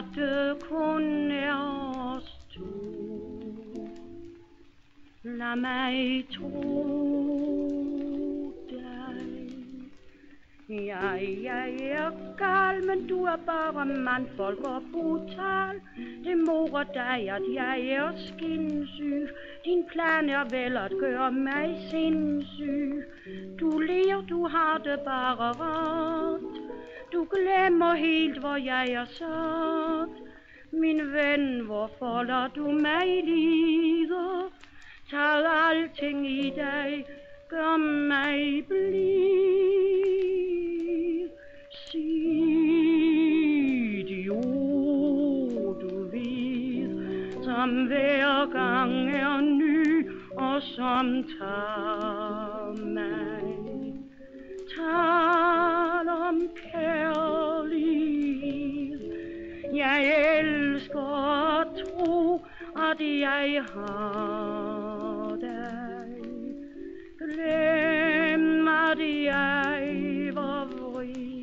det kun er os to. Lad mig tro dig. Jeg er gal, men du er bare mandfolk og brutal. Det morer dig, at jeg er skinsyg. Din plan er vel at gøre mig sindssyg. Du ler, du har det bare rart. Du glemmer helt, hvor jeg er sat. Min ven, hvorfor lader du mig lide? Tag alting i dig, gør mig blid. Sig de ord, du ved, som hver gang er ny, og som tager mig. Tal om kærlighed. Jeg elsker at tro, at jeg har dig. Glem, at jeg var vred.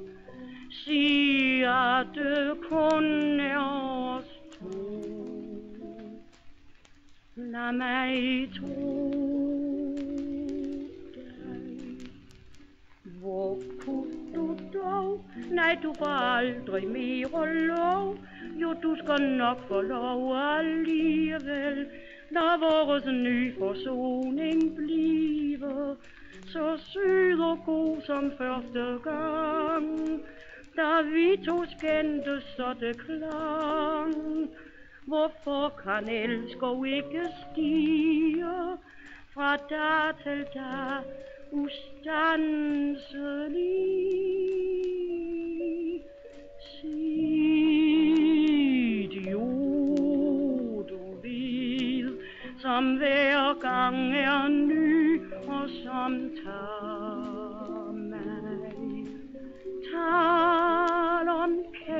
Sig, at det kun er os to. Lad mig tro dig. Hvor kunne du dog? Nej, du får aldrig mere lov. Jo, du skal nok få lov alligevel. Lad vores nye forsoning blive så sød og god som første gang. Da vi to skændtes, så det klang. Hvorfor kan elsker ikke stige fra dag til dag ustandselig? Sig de ord, du ved, som hver gang er ny, og som tager mig. Tal om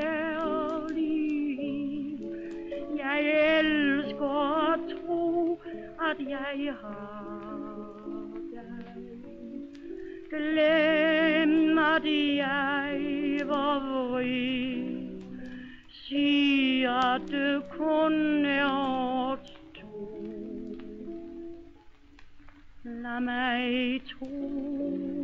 kærlighed. Jeg elsker at tro, at jeg har dig. Glem, at jeg var vred. Sig, at det kun er os to. Lad mig tro